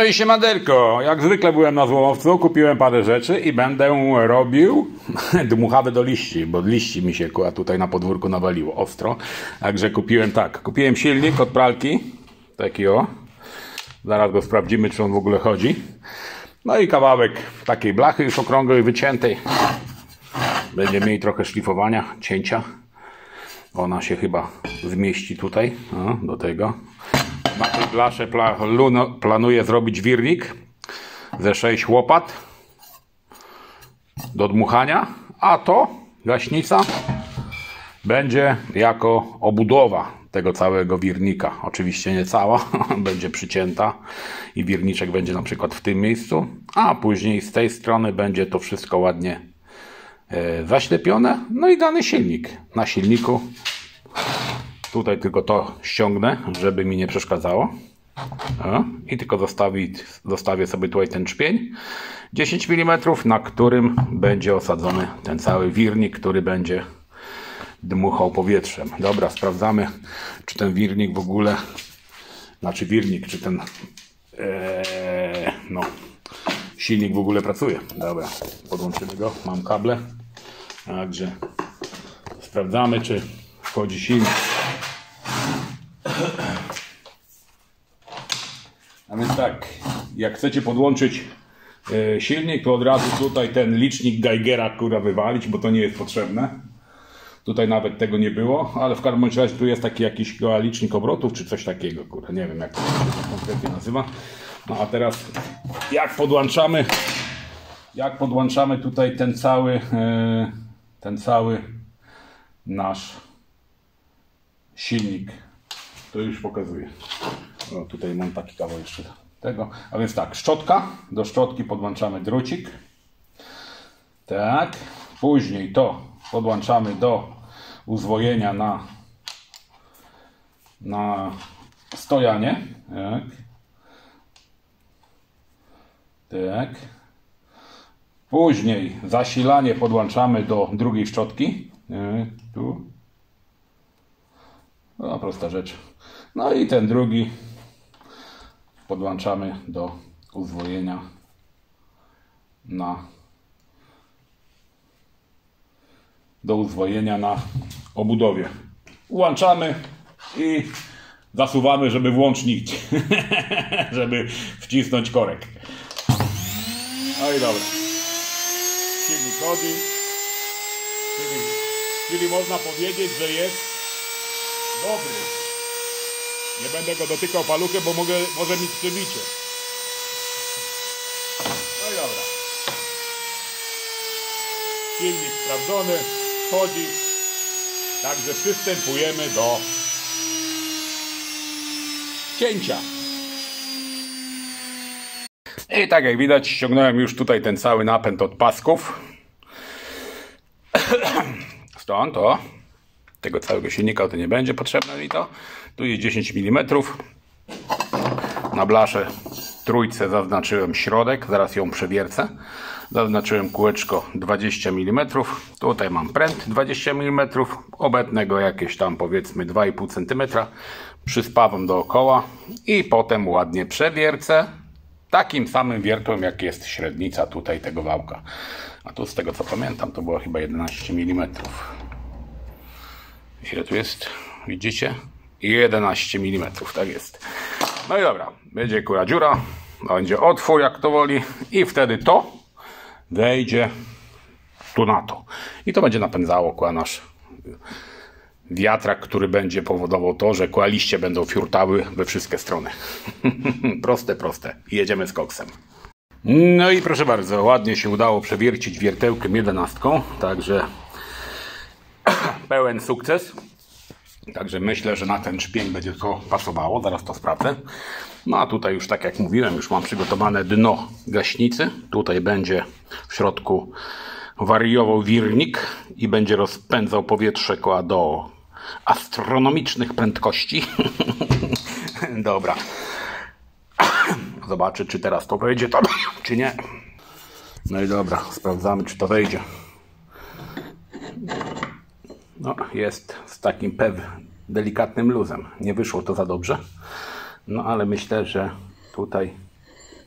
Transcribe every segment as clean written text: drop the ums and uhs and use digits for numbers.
i siemanderko, jak zwykle byłem na złomowcu, kupiłem parę rzeczy i będę robił dmuchawy do liści, bo liści mi się tutaj na podwórku nawaliło ostro. Także kupiłem silnik od pralki, taki o, zaraz go sprawdzimy, czy on w ogóle chodzi. No i kawałek takiej blachy już okrągłej, wyciętej. Będzie mniej trochę szlifowania, cięcia. Ona się chyba zmieści tutaj, do tego. Na tej blasze planuję zrobić wirnik ze 6 łopat do dmuchania, a to gaśnica będzie jako obudowa tego całego wirnika. Oczywiście nie cała, będzie przycięta i wirniczek będzie na przykład w tym miejscu, a później z tej strony będzie to wszystko ładnie zaślepione, no i dany silnik. Na silniku tutaj tylko to ściągnę, żeby mi nie przeszkadzało. I tylko zostawię sobie tutaj ten czpień 10 mm, na którym będzie osadzony ten cały wirnik, który będzie dmuchał powietrzem. Dobra, sprawdzamy, czy ten wirnik w ogóle, czy ten silnik w ogóle pracuje. Dobra, podłączymy go, mam kable. Także sprawdzamy, czy wchodzi silnik. A więc tak, jak chcecie podłączyć silnik, to od razu tutaj ten licznik Geigera wywalić, bo to nie jest potrzebne. Tutaj nawet tego nie było, ale w każdym razie tu jest taki jakiś licznik obrotów, czy coś takiego, nie wiem jak to się konkretnie nazywa. No a teraz jak podłączamy tutaj ten cały nasz silnik, to już pokazuję. O, tutaj mam taki kawał jeszcze tego. A więc tak, szczotka. Do szczotki podłączamy drucik. Tak. Później to podłączamy do uzwojenia na stojanie. Tak. Tak. Później zasilanie podłączamy do drugiej szczotki. Tu. No, prosta rzecz. No i ten drugi podłączamy do uzwojenia na obudowie. Włączamy i zasuwamy, żeby włącznik, żeby wcisnąć korek. No i dobra. Silnik chodzi. Czyli można powiedzieć, że jest dobry. Nie będę go dotykał paluchem, bo może mieć przebicie. No i dobra. Silnik sprawdzony, chodzi. Także przystępujemy do cięcia. I tak jak widać, ściągnąłem już tutaj ten cały napęd od pasków. Stąd o. Tego całego silnika to nie będzie potrzebne mi to. Tu jest 10 mm. Na blasze trójce zaznaczyłem środek, zaraz ją przewiercę. Zaznaczyłem kółeczko 20 mm. Tutaj mam pręt 20 mm. Obetnę go jakieś tam powiedzmy 2,5 cm. Przyspawam dookoła i potem ładnie przewiercę. Takim samym wiertłem jak jest średnica tutaj tego wałka. A tu z tego co pamiętam to było chyba 11 mm. Ile tu jest? Widzicie? 11 mm, tak jest. No i dobra, będzie dziura, będzie otwór jak to woli i wtedy to wejdzie tu na to. I to będzie napędzało nasz wiatrak, który będzie powodował to, że liście będą fiurtały we wszystkie strony. Proste. Jedziemy z koksem. No i proszę bardzo, ładnie się udało przewiercić wiertełkiem 11, także pełen sukces. Także myślę, że na ten szpień będzie to pasowało. Zaraz to sprawdzę. No a tutaj już tak jak mówiłem, już mam przygotowane dno gaśnicy. Tutaj będzie w środku wariował wirnik i będzie rozpędzał powietrze do astronomicznych prędkości. Dobra. Zobaczę, czy teraz to wejdzie, czy nie. No i dobra, sprawdzamy, czy to wejdzie. No, jest z takim delikatnym luzem. Nie wyszło to za dobrze. No, ale myślę, że tutaj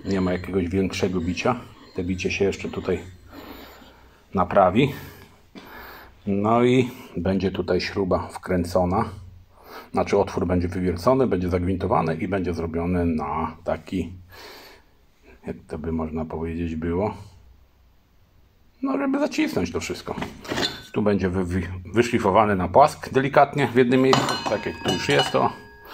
Nie ma jakiegoś większego bicia. Te bicie się jeszcze tutaj naprawi. No i będzie tutaj śruba wkręcona. Znaczy otwór będzie wywiercony, będzie zagwintowany i będzie zrobiony na taki, jak to by można powiedzieć było, no żeby zacisnąć to wszystko. Tu będzie wyszlifowany na płask delikatnie w jednym miejscu, tak jak tu już jest to.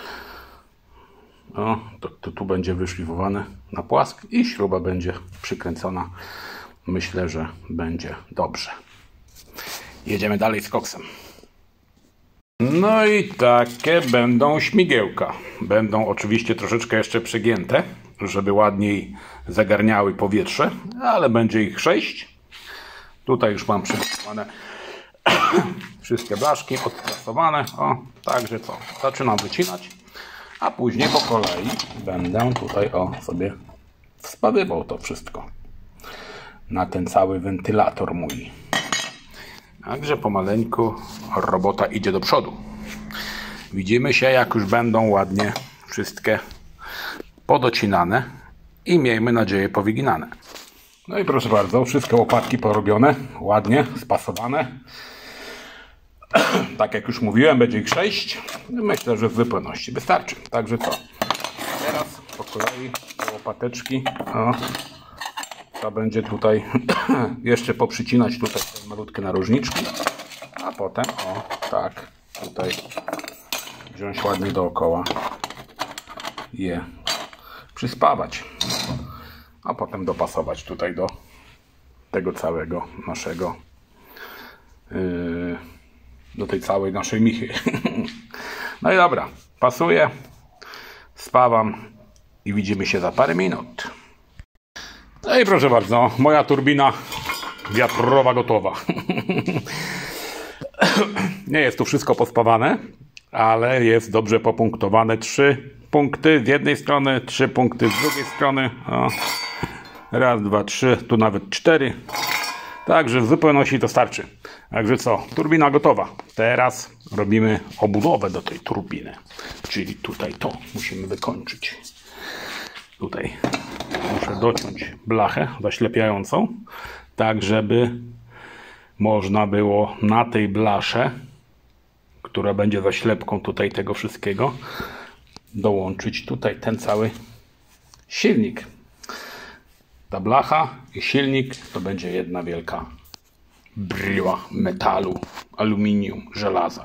O, to tu będzie wyszlifowany na płask i śruba będzie przykręcona. Myślę, że będzie dobrze. Jedziemy dalej z koksem. No i takie będą śmigiełka. Będą oczywiście troszeczkę jeszcze przegięte, żeby ładniej zagarniały powietrze, ale będzie ich 6. Tutaj już mam przygotowane wszystkie blaszki odprasowane. O, także co? Zaczynam wycinać, a później po kolei będę tutaj sobie wspawywał to wszystko na ten cały wentylator mój. Także pomaleńku robota idzie do przodu. Widzimy się, jak już będą ładnie wszystkie podocinane i miejmy nadzieję powyginane. No i proszę bardzo, wszystkie łopatki porobione, ładnie spasowane. Tak jak już mówiłem, będzie ich 6. Myślę, że w zupełności wystarczy. Także co? Teraz po kolei te łopateczki. To będzie tutaj jeszcze poprzycinać tutaj te malutkie narożniczki, a potem tak tutaj wziąć ładnie dookoła je przyspawać, a potem dopasować tutaj do tego całego naszego do tej całej naszej michy. No i dobra, pasuje, spawam i widzimy się za parę minut. No i proszę bardzo, moja turbina wiatrowa gotowa. Nie jest tu wszystko pospawane, ale jest dobrze popunktowane. 3 punkty z jednej strony, 3 punkty z drugiej strony. Raz, 2, 3, tu nawet 4. Także w zupełności to starczy. Także co, turbina gotowa. Teraz robimy obudowę do tej turbiny. Czyli tutaj to musimy wykończyć. Tutaj muszę dociąć blachę zaślepiającą, tak żeby można było na tej blasze, która będzie zaślepką tutaj tego wszystkiego, dołączyć tutaj ten cały silnik. Ta blacha i silnik to będzie jedna wielka bryła metalu, aluminium, żelaza.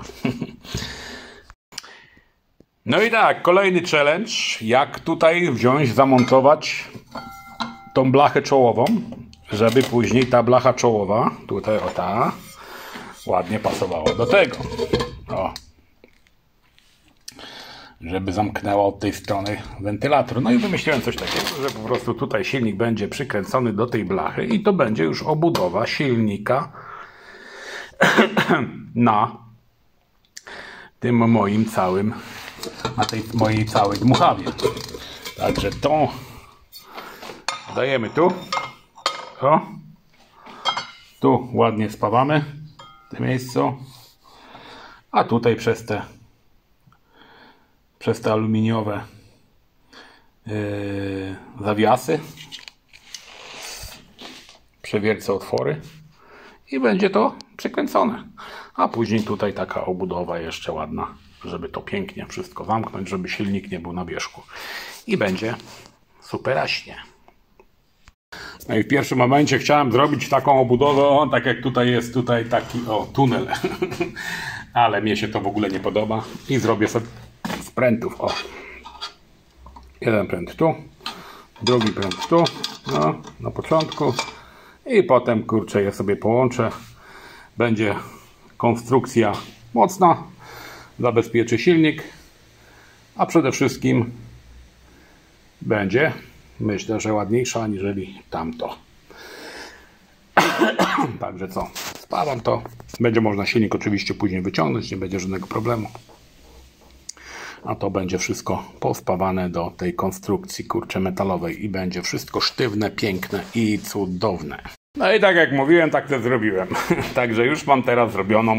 No i tak, kolejny challenge, jak tutaj wziąć, zamontować tą blachę czołową, żeby później ta blacha czołowa, tutaj ta, ładnie pasowała do tego. Żeby zamknęła od tej strony wentylator. No i wymyśliłem coś takiego, że po prostu tutaj silnik będzie przykręcony do tej blachy i to będzie już obudowa silnika na tym moim całym, na tej mojej całej dmuchawie. Także to dajemy tu. Tu ładnie spawamy to miejsce. A tutaj przez te aluminiowe zawiasy przewiercę otwory i będzie to przykręcone. A później tutaj taka obudowa jeszcze ładna, żeby to pięknie wszystko zamknąć, żeby silnik nie był na wierzchu. I będzie superaśnie. No i w pierwszym momencie chciałem zrobić taką obudowę, tak jak tutaj jest taki tunel. Ale mnie się to w ogóle nie podoba i zrobię sobie z prętów. Jeden pręt tu, drugi pręt tu, na początku i potem kurczę je sobie połączę. Będzie konstrukcja mocna, zabezpieczy silnik, a przede wszystkim będzie, myślę, że ładniejsza aniżeli tamto. Także co, spawam to. Będzie można silnik oczywiście później wyciągnąć, nie będzie żadnego problemu. A to będzie wszystko pospawane do tej konstrukcji kurczę metalowej i będzie wszystko sztywne, piękne i cudowne. No i tak jak mówiłem, tak to zrobiłem. Także już mam teraz zrobioną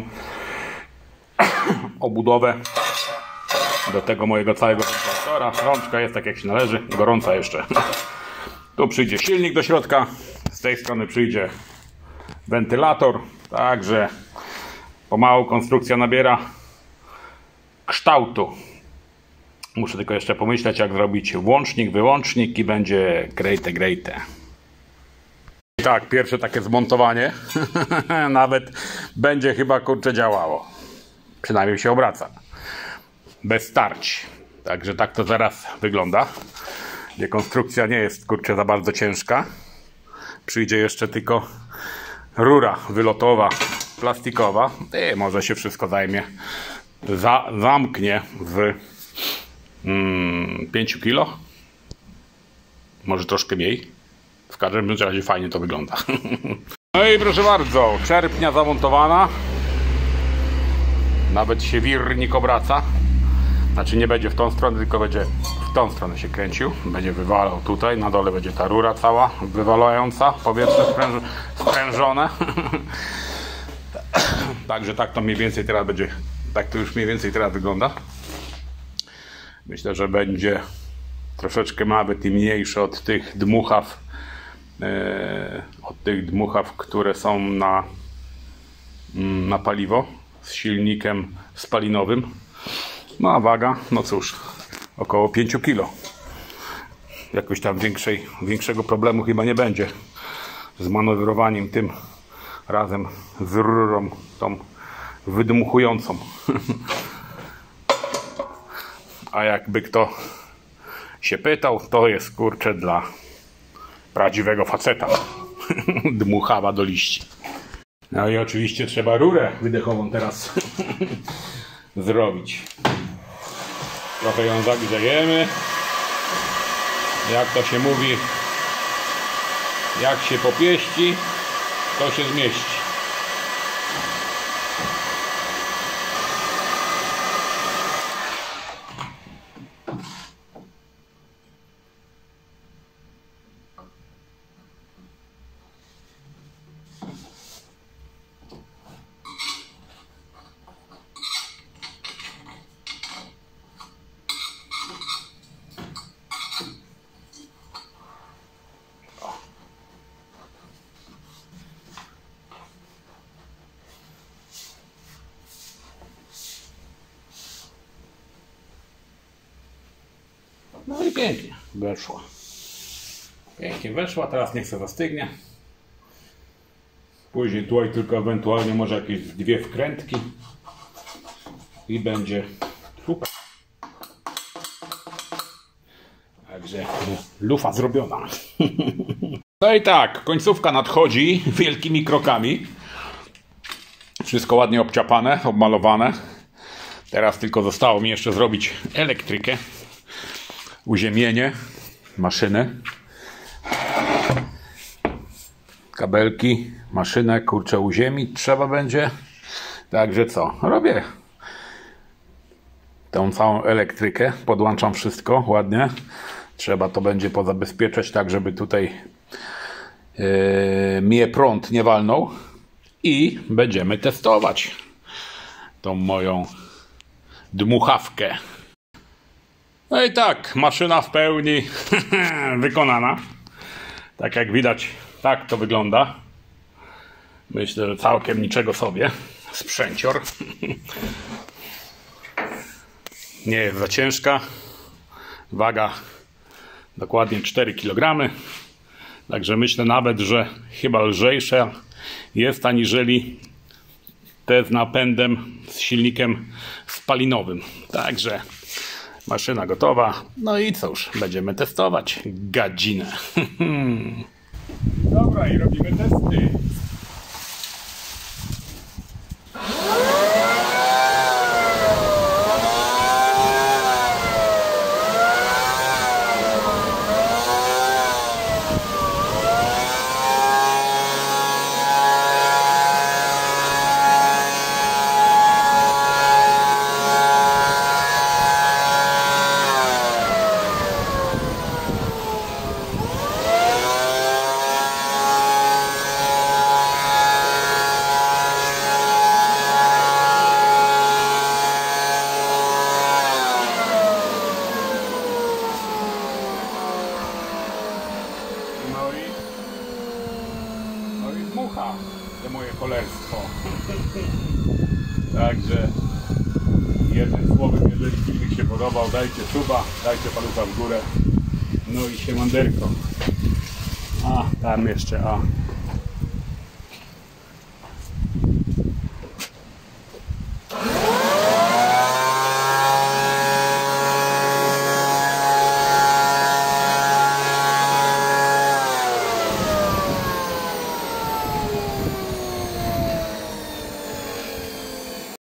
obudowę do tego mojego całego wentylatora. Rączka jest tak jak się należy, gorąca jeszcze. Tu przyjdzie silnik do środka, z tej strony przyjdzie wentylator, także pomału konstrukcja nabiera kształtu. Muszę tylko jeszcze pomyśleć, jak zrobić włącznik, wyłącznik i będzie grejte. I tak, pierwsze takie zmontowanie nawet będzie chyba kurczę działało. Przynajmniej się obraca. Bez starć. Także tak to zaraz wygląda. Gdzie konstrukcja nie jest kurczę za bardzo ciężka. Przyjdzie jeszcze tylko rura wylotowa, plastikowa. I może się wszystko zajmie. Zamknie w 5 kg. Może troszkę mniej. W każdym razie fajnie to wygląda. No i proszę bardzo, czerpnia zamontowana. Nawet się wirnik obraca. Znaczy nie będzie w tą stronę, tylko będzie w tą stronę się kręcił. Będzie wywalał tutaj, na dole będzie ta rura cała wywalająca, powietrze sprężone. Także tak to mniej więcej teraz będzie, tak to już mniej więcej teraz wygląda. Myślę, że będzie troszeczkę nawet i mniejsze od tych dmuchaw, które są na paliwo z silnikiem spalinowym. No a waga, no cóż, około 5 kg. Jakoś tam większego problemu chyba nie będzie z manewrowaniem tym razem z rurą tą wydmuchującą. A jakby kto się pytał, to jest kurczę dla prawdziwego faceta. Dmuchawa do liści. No i oczywiście trzeba rurę wydechową teraz zrobić. Trochę ją zagrzejemy. Jak to się mówi, jak się popieści, to się zmieści. No i pięknie weszła. Pięknie weszła, teraz niech się zastygnie. Później tutaj tylko ewentualnie może jakieś 2 wkrętki i będzie super. Także lufa zrobiona. No i tak, końcówka nadchodzi wielkimi krokami. Wszystko ładnie obciapane, obmalowane. Teraz tylko zostało mi jeszcze zrobić elektrykę. Uziemienie maszyny, kabelki, maszynę kurczę uziemić trzeba będzie. Także co? Robię tą całą elektrykę, podłączam wszystko ładnie. Trzeba to będzie pozabezpieczać tak, żeby tutaj mnie prąd nie walnął. I będziemy testować tą moją dmuchawkę. No i tak, maszyna w pełni wykonana. Tak jak widać, tak to wygląda. Myślę, że całkiem niczego sobie. Sprzęcior. Nie jest za ciężka. Waga dokładnie 4 kg. Także myślę nawet, że chyba lżejsza jest aniżeli te z napędem, z silnikiem spalinowym. Także maszyna gotowa. No i cóż, będziemy testować gadzinę. Dobra, i robimy testy. No i dmucha te moje cholerstwo. Także jednym słowem, jeżeli filmik się podobał, dajcie suba, dajcie palucha w górę. No i siemanderko. A, tam jeszcze,